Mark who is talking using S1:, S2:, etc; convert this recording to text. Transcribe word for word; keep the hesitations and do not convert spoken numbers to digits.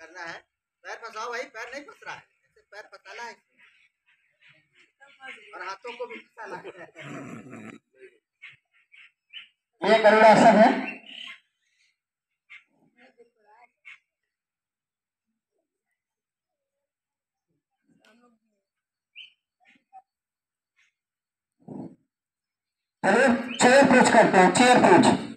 S1: करना है। पैर फंसाओ भाई, पैर नहीं फंस रहा है, ऐसे पैर फंसाना है और हाथों को भी फंसाना है।
S2: ये गरुड़ा आसन है। चलिए चेयर पूछ करते हैं, चेयर पूछ।